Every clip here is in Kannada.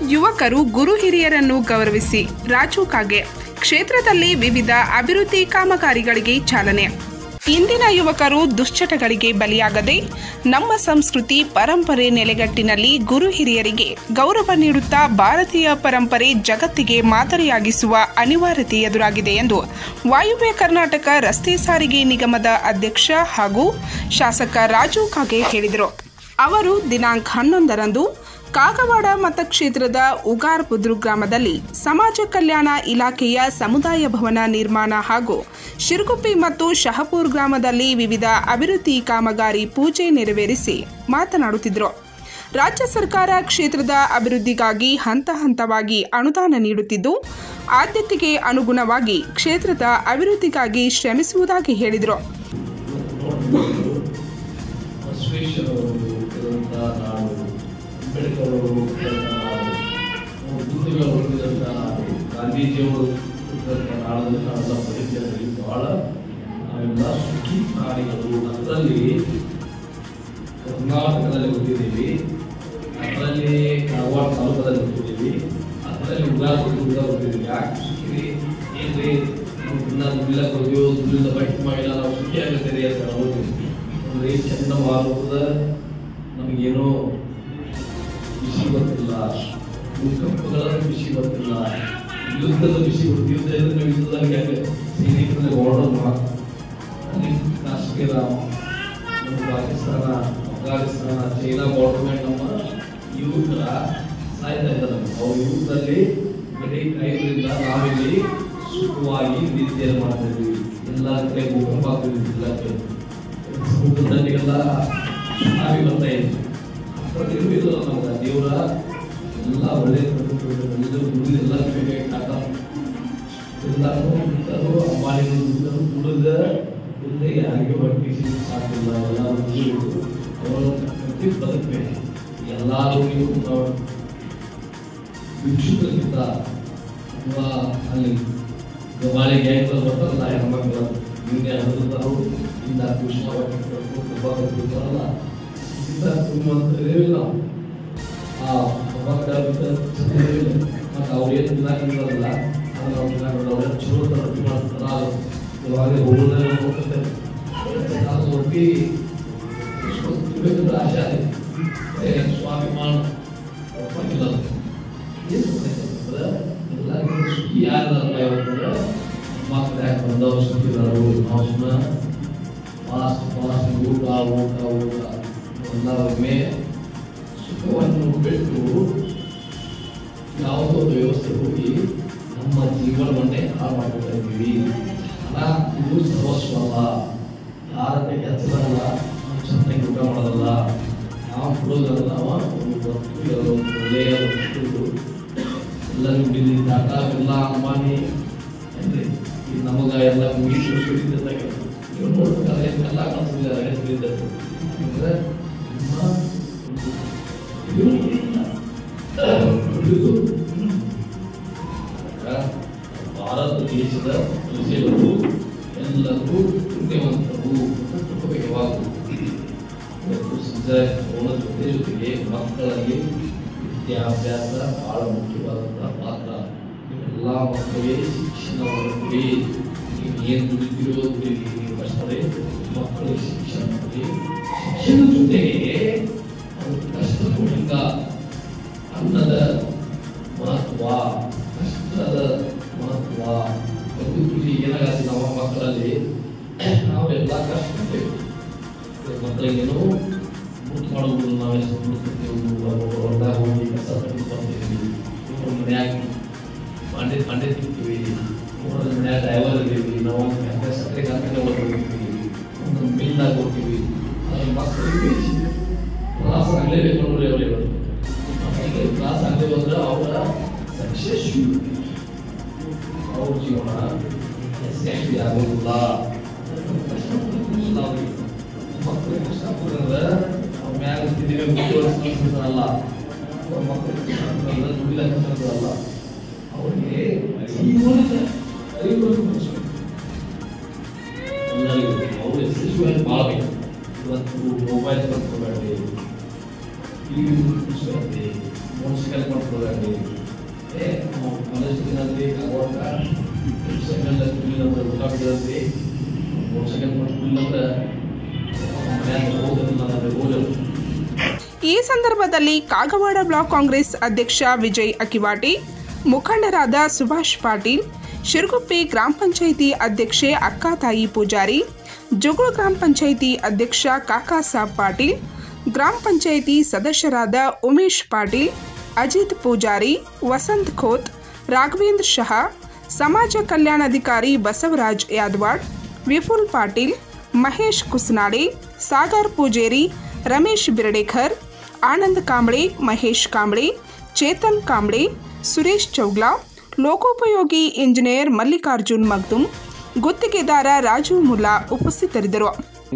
ಯುವಕರು ಗುರು ಹಿರಿಯರನ್ನು ಗೌರವಿಸಿ ರಾಜು ಕಾಗೆ ಕ್ಷೇತ್ರದಲ್ಲಿ ವಿವಿಧ ಅಭಿವೃದ್ಧಿ ಕಾಮಗಾರಿಗಳಿಗೆ ಚಾಲನೆ. ಇಂದಿನ ಯುವಕರು ದುಶ್ಚಟಗಳಿಗೆ ಬಲಿಯಾಗದೆ ನಮ್ಮ ಸಂಸ್ಕೃತಿ ಪರಂಪರೆ ನೆಲೆಗಟ್ಟಿನಲ್ಲಿ ಗುರು ಹಿರಿಯರಿಗೆ ಗೌರವ ನೀಡುತ್ತಾ ಭಾರತೀಯ ಪರಂಪರೆ ಜಗತ್ತಿಗೆ ಮಾದರಿಯಾಗಿಸುವ ಅನಿವಾರ್ಯತೆ ಎದುರಾಗಿದೆ ಎಂದು ವಾಯುವ್ಯ ಕರ್ನಾಟಕ ರಸ್ತೆ ಸಾರಿಗೆ ನಿಗಮದ ಅಧ್ಯಕ್ಷ ಹಾಗೂ ಶಾಸಕ ರಾಜು ಕಾಗೆ ಹೇಳಿದರು. ಅವರು ದಿನಾಂಕ 11ರಂದು ಕಾಗವಾಡ ಮತಕ್ಷೇತ್ರದ ಉಗಾರ್ ಬುದ್ರು ಗ್ರಾಮದಲ್ಲಿ ಸಮಾಜ ಕಲ್ಯಾಣ ಇಲಾಖೆಯ ಸಮುದಾಯ ಭವನ ನಿರ್ಮಾಣ ಹಾಗೂ ಶಿರಗುಪ್ಪಿ ಮತ್ತು ಶಹಪುರ್ ಗ್ರಾಮದಲ್ಲಿ ವಿವಿಧ ಅಭಿವೃದ್ಧಿ ಕಾಮಗಾರಿ ಪೂಜೆ ನೆರವೇರಿಸಿ ಮಾತನಾಡುತ್ತಿದ್ದರು. ರಾಜ್ಯ ಸರ್ಕಾರ ಕ್ಷೇತ್ರದ ಅಭಿವೃದ್ಧಿಗಾಗಿ ಹಂತ ಹಂತವಾಗಿ ಅನುದಾನ ನೀಡುತ್ತಿದ್ದು ಆದ್ಯತೆಗೆ ಅನುಗುಣವಾಗಿ ಕ್ಷೇತ್ರದ ಅಭಿವೃದ್ಧಿಗಾಗಿ ಶ್ರಮಿಸುವುದಾಗಿ ಹೇಳಿದರು. ಗಾಂಧೀಜಿಯವರು ನಾಳೆಲ್ಲ ಪರಿಚಯದಲ್ಲಿ ಬಹಳ ನಾವೆಲ್ಲ ಸುಖಿ ಪ್ರಾಣಿಗಳು. ಅದರಲ್ಲಿ ಕರ್ನಾಟಕದಲ್ಲಿ ಹುಟ್ಟಿದ್ದೀವಿ, ಅದರಲ್ಲಿ ಕಾರವಾರ ತಾಲೂಕದಲ್ಲಿ ಹುಟ್ಟಿದ್ದೀವಿ, ಅದರಲ್ಲಿ ಉಗಾರ್ ಹುಟ್ಟಿದ್ದೀವಿ. ಯಾಕೆ ಸುಖಿ ಏನ್ರಿ ದುಡ್ಡಿಲ್ಲ ಕೊಡ್ತೀವೋ ದುಡ್ಡಿಂದ ಬೈಟ್ ಮಾಡಿಲ್ಲ ನಾವು ಸುಖಿ ಆಗುತ್ತೇವೆ ಅಂತ ನೋಡ್ತೀವಿ. ಅಂದರೆ ಚಂಡಮಾರುತದ ನಮಗೇನೋ ಬಿಸಿ ಗೊತ್ತಿಲ್ಲ, ಭೂಕಂಪಗಳ ಬಿಸಿ ಗೊತ್ತಿಲ್ಲ, ಯುದ್ಧದ ಬಿಸಿ ಗೊತ್ತು. ಯುದ್ಧ ಇದ್ರೆ ಯುದ್ಧದಲ್ಲಿ ಸೈನಿಕರಲ್ಲಿ ಓಡೋದು ಅಲ್ಲಿ ಕಾಶ್ಮೀರ, ಪಾಕಿಸ್ತಾನ, ಅಫ್ಘಾನಿಸ್ತಾನ, ಚೈನಾ ಬಾರ್ಡರ್ ಮೇಲೆ ನಮ್ಮ ಯುವಕರ ಸಾಯ್ತಾ ಇದ್ದಾರೆ. ಅವ್ರ ಯುವಕರಲ್ಲಿ ಬರೀ ಕೈಗಳಿಂದ ನಾವಿಲ್ಲಿ ಸುಖವಾಗಿ ವಿದ್ಯೆಯನ್ನು ಮಾಡ್ತಾ ಇದ್ದೀವಿ. ಎಲ್ಲ ಕಡೆ ಭೂಕಂಪ ಆಗ್ತಿದ್ವಿ, ಎಲ್ಲ ಕಡೆ ಸಮುದ್ರದಲ್ಲಿಗೆಲ್ಲ ಸುನಾಮಿ ಬರ್ತಾ ಇದ್ವಿ. ಇರಲಿಲ್ಲ ನಮ್ಗೆ ದೇವರ ಎಲ್ಲ ಒಳ್ಳೆ ಎಲ್ಲ ಎಲ್ಲರೂ ಅಂಬಾನಿಗಳು ಕುಡಿದ ಇಲ್ಲದೆ ಯಾರಿಗೂ ಹೊಟ್ಟೆ ಸಾಕಿಲ್ಲ. ಎಲ್ಲರೂ ಅವರು ಬದುಕಬೇಕು. ಎಲ್ಲರೂ ನೀವು ಭಿಕ್ಷುಕರಿಗಿಂತ ಅಥವಾ ಅಲ್ಲಿ ಗವಾಳಿ ಗ್ಯಾಂಗ್ಗಳು ಬರ್ತಾರಲ್ಲ ಹೆಣ್ಮಕ್ಳು, ಹಿಂದೆ ಹರಿದಾರು ಇಂದ ಕೃಷ್ಣ ಬರ್ತಾರಲ್ಲ ಇಂಥ ತುಂಬಂತೇವಿಲ್ಲ. ಆ ಮತ್ತು ಅವ್ರು ಏನು ತಿನ್ನಾಕಿರಲ್ಲ ಅವ್ರ ಚಲೋ ರೊಟ್ಟಿ ಮಾಡ್ತಾರ. ಇವಾಗ ಹೋಗೋದ್ರೆ ಹೋಗ್ತಾರೆ ರೊಟ್ಟಿ ಆಶೆ ಅದೇ ಸ್ವಾಭಿಮಾನ ಒಪ್ಪಿಲ್ಲ. ಏನು ಎಲ್ಲ ಸುಖಿ ಯಾರಲ್ಲ ಯಾವಂದ್ರೆ ಮಕ್ಕಳು ಯಾಕೆ ಬಂದವ್ರು ಸುಖಿದಾರು. ನಾವು ಸುಮ್ಮನೆ ಫಾಸ್ಟ್ ಊಟ ಎಲ್ಲ ಒಮ್ಮೆ ಸುಖವನ್ನು ಬಿಟ್ಟು ಯಾವುದೋ ವ್ಯವಸ್ಥೆ ಹೋಗಿ ನಮ್ಮ ಜೀವನವನ್ನೇ ಹಾಳು ಮಾಡ್ತಾ ಇದ್ದೀವಿ. ಹಣ ಇದು ಸರ್ವಸ್ವ ಅಲ್ಲ, ಯಾರನ್ನೇ ಕೆಲಸದಲ್ಲ, ನಾವು ಚೆನ್ನಾಗಿ ಊಟ ಮಾಡೋದಲ್ಲ, ನಾವು ಕೊಡೋದಲ್ಲ. ಒಂದು ಒಳ್ಳೆಯ ಎಲ್ಲರೂ ಬಿಲ್ಲಿ ಟಾಟಾ ಬಿರ್ಲಾ ಅಂಬಾನಿ ಏನ್ರಿ ಈ ನಮಗೆ ಎಲ್ಲ ಮುಗಿಸಿ ಸುಡಿದಾಗ ನೀವು ನೋಡ್ಬೇಕಾದ್ರೆ ಎಲ್ಲ ಕಳಿಸಿದ್ದಾರೆ ಅಂದರೆ ಭಾರತ ದೇಶದ ಪ್ರಜೆಗಳು ಎಲ್ಲರೂ ಪುಣ್ಯವಂತರು ಜೊತೆಗೆ ಮಕ್ಕಳಿಗೆ ವಿದ್ಯಾಭ್ಯಾಸ ಬಹಳ ಮುಖ್ಯವಾದಂತಹ ಪಾತ್ರ. ಎಲ್ಲ ಮಕ್ಕಳಿಗೆ ಶಿಕ್ಷಣವನ್ನು ಕೊಡಿ. ನೀವು ಏನು ದುಡಿದಿರೋ ನೀವು ಕಷ್ಟವೇ ಮಕ್ಕಳಿಗೆ ಶಿಕ್ಷಣ ಕೊಡಿ. ಶಿಕ್ಷಣದ ಜೊತೆಗೆ ಕಷ್ಟದಿಂದ ಅನ್ನದ ಮಹತ್ವ, ಕಷ್ಟದ ಮಹತ್ವ ಬದುಕಿ ಏನಾಗತ್ತೆ ನಮ್ಮ ಮಕ್ಕಳಲ್ಲಿ ನಾವೆಲ್ಲ ಕಷ್ಟಪಡ್ತೇವೆ. ಮಕ್ಕಳಿಗೇನು ಮುಟ್ಟು ಮಾಡೋದು ನಾವೆಷ್ಟು ಮುಡ್ತಿರ್ತೇವೆ, ಹೊರದಾಗ ಹೋಗಿ ಕಸ ಬರ್ತೀವಿ, ಮನ್ಯಾಗ ಮಂಡೆ ತಿಂತೀವಿ, ಮನ್ಯಾಗ ಡ್ರೈವರ್ ಇದ್ದೀವಿ, ನಾವು ಸಕ್ಕರೆ ಕಾರ್ಖಾನೆ ಹೋಗ್ತೀವಿ, ಒಂದು ಮಿಲ್ದಾಗ ಹೋಗ್ತೀವಿ. ಅದ್ರ ಮಕ್ಕಳಿಗೆ ಕ್ಲಾಸ್ ಆಗಲೇಬೇಕು ನೋಡ್ರಿ. ಅವರೇ ಮಕ್ಕಳಿಗೆ ಕ್ಲಾಸ್ ಆಗದೆ ಹೋದ್ರೆ ಅವರ ಸಕ್ಸಸ್ ಅವ್ರ ಜೀವನ ಯಶಸ್ವಿ ಆಗೋದಿಲ್ಲ. ಮಕ್ಕಳಿಗೆ ಕಷ್ಟಪಡ್ರೆ ಅವ್ರ ಮ್ಯಾಗ ಅಲ್ಲ, ಅವ್ರ ಮಕ್ಕಳಿಗೆ ದುಡಿದ ಕಷ್ಟಪಡಲ್ಲ. ಅವರಿಗೆ ಜೀವನದ ಅರಿವನ್ನು ಎಲ್ಲರಿಗೂ ಅವರು ಯಶಸ್ವಿಯಾಗಿ ಮಾಡಬೇಕು. ಇವತ್ತು ಮೊಬೈಲ್ ಕಲ್ತ್ಕೊಬೇಡಿ, ಟಿವಿ ಕೂರಿಸ್ಬೇಡಿ, ಮುನ್ಸಿಪಲ್ ಮಾಡ್ಕೊಳ್ಳಿ ನಾವು ಕಾಲೇಜ್ ದಿನಲ್ಲಿ ಆಗುವಾಗ ಸೆಕೆಂಡ್ ಸ್ಕೂಲಿನ ಊಟ ಬಿಡೋದ್ರಿ ಸೆಕೆಂಡ್ ಸ್ಕೂಲ್ ಅಂದ್ರೆ ಈ ಸಂದರ್ಭದಲ್ಲಿ ಕಾಗವಾಡ ಬ್ಲಾಕ್ ಕಾಂಗ್ರೆಸ್ ಅಧ್ಯಕ್ಷ ವಿಜಯ್ ಅಕಿವಾಟಿ, ಮುಖಂಡರಾದ ಸುಭಾಷ್ ಪಾಟೀಲ್, ಶಿರಗುಪ್ಪೆ ಗ್ರಾಮ ಪಂಚಾಯಿತಿ ಅಧ್ಯಕ್ಷೆ ಅಕ್ಕಾತಾಯಿ ಪೂಜಾರಿ, ಜುಗುಳು ಗ್ರಾಮ ಪಂಚಾಯಿತಿ ಅಧ್ಯಕ್ಷ ಕಾಕಾ ಸಾಬ್ ಪಾಟೀಲ್, ಗ್ರಾಮ ಪಂಚಾಯಿತಿ ಸದಸ್ಯರಾದ ಉಮೇಶ್ ಪಾಟೀಲ್, ಅಜಿತ್ ಪೂಜಾರಿ, ವಸಂತ್ ಖೋತ್, ರಾಘವೇಂದ್ರ ಶಹಾ, ಸಮಾಜ ಕಲ್ಯಾಣಾಧಿಕಾರಿ ಬಸವರಾಜ್ ಯಾದವಾಡ್, ವಿಪುಲ್ ಪಾಟೀಲ್, ಮಹೇಶ್ ಕುಸ್ನಾಡೆ, ಸಾಗರ್ ಪೂಜೇರಿ, ರಮೇಶ್ ಬಿರಡೇಕರ್, ಆನಂದ್ ಕಾಂಬ್ಳೆ, ಮಹೇಶ್ ಕಾಂಬ್ಳೆ, ಚೇತನ್ ಕಾಂಬ್ಳೆ, ಸುರೇಶ್ ಚೌಗ್ಲಾ, ಲೋಕೋಪಯೋಗಿ ಇಂಜಿನಿಯರ್ ಮಲ್ಲಿಕಾರ್ಜುನ್ ಮಗ್ದುಮ್, ಗುತ್ತಿಗೆದಾರ ರಾಜು ಮುಲ್ಲಾ ಉಪಸ್ಥಿತರಿದ್ದರು.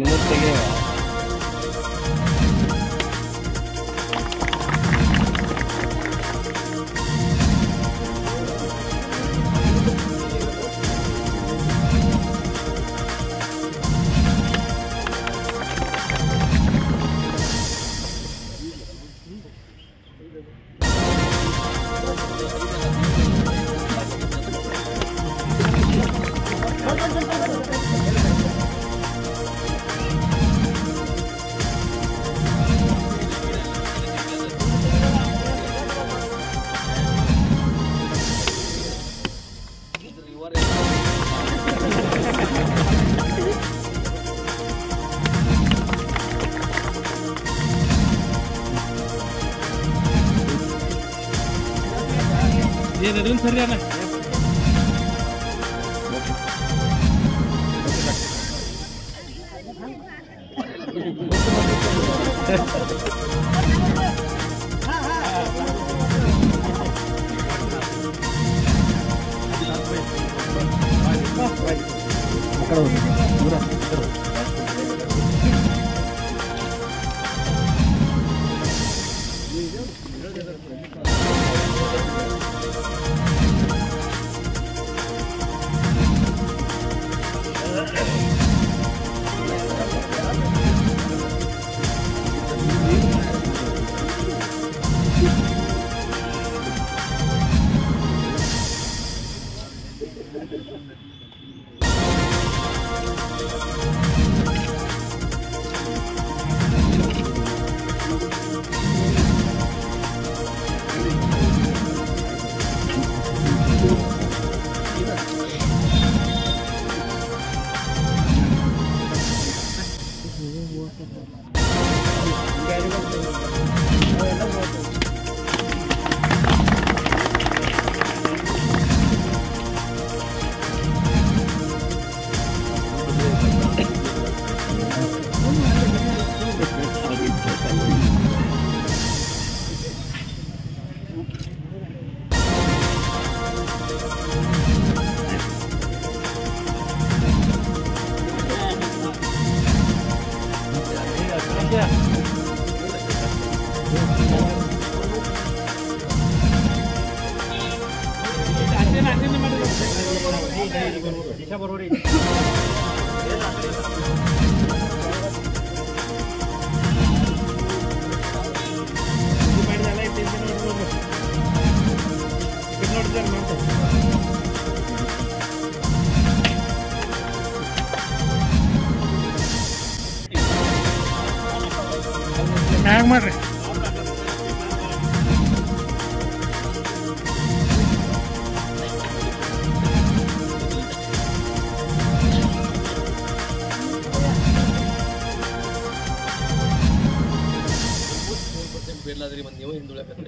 ಏನೇನು ಸರಿ ಅಣ್ಣ ಹ್ಯಾಂಗ ಮಾಡ್ರಿ ಬೇಡ್ಲಾದ್ರಿ ನೀವು ಹಿಂದುಳಕತ್ರಿ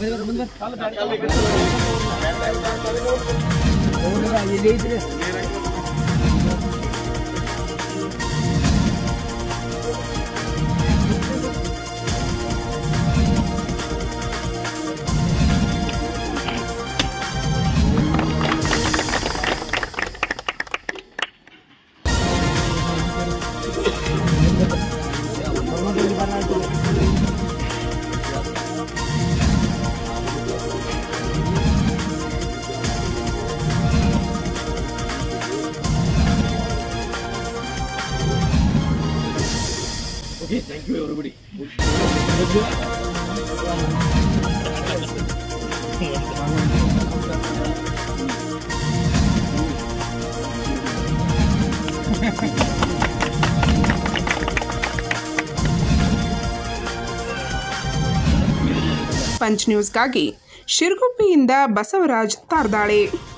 Okay, thank you everybody. Punch ನ್ಯೂಸ್ಗಾಗಿ ಶಿರಗುಪ್ಪಿಯಿಂದ ಬಸವರಾಜ್ ತಾರ್ದಾಳೆ.